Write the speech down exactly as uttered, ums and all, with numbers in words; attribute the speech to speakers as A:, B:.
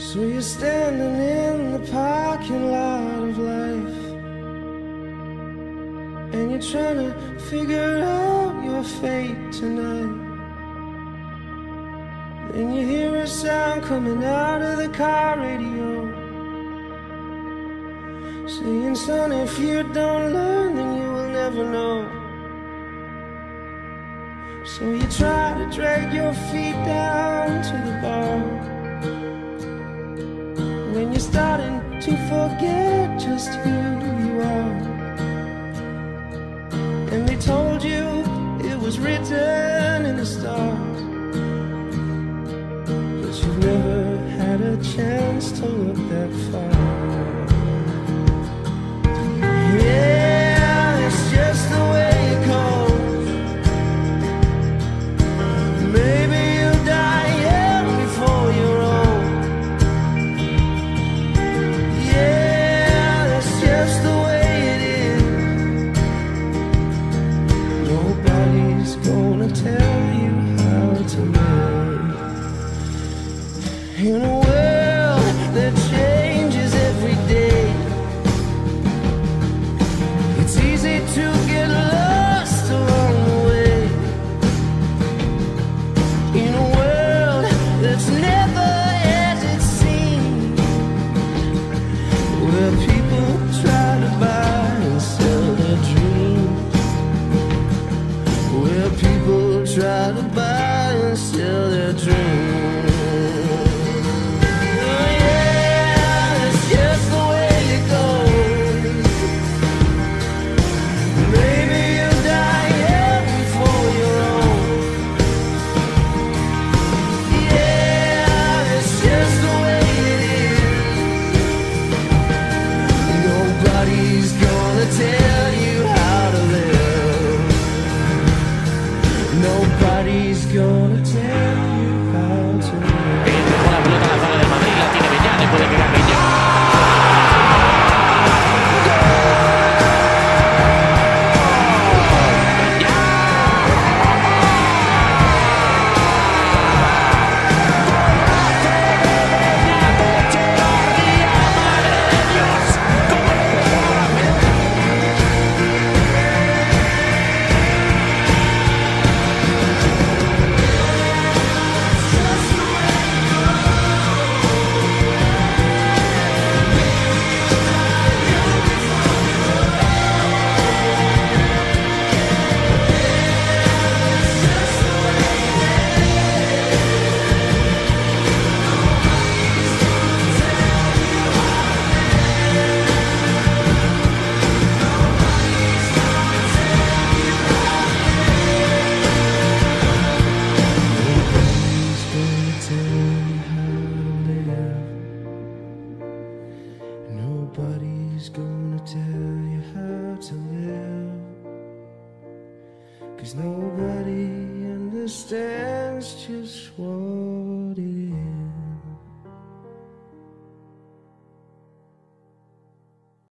A: So you're standing in the parking lot of life, and you're trying to figure out your fate tonight. Then you hear a sound coming out of the car radio, saying, son, if you don't learn, then you will never know. So you try to drag your feet down to the bar, when you're starting to forget just who you are. And they told you it was written in the stars, but you've never had a chance to look that far. Yeah, it's just the way it goes. Maybe you'll die young before you're old. Yeah, that's just the way it is. Nobody's gonna tell you how to live in a world that changes every day. It's easy to get lost along the way, in a world that's never as it seems, where people try to buy and sell their dreams, where people try to buy and sell their dreams. Nobody's gonna tell you how to live.
B: Con la pelota a la zaga del Madrid, la tiene Beñat, le puede pegar Beñat.
A: Nobody's gonna tell you how to live, 'cause nobody understands just what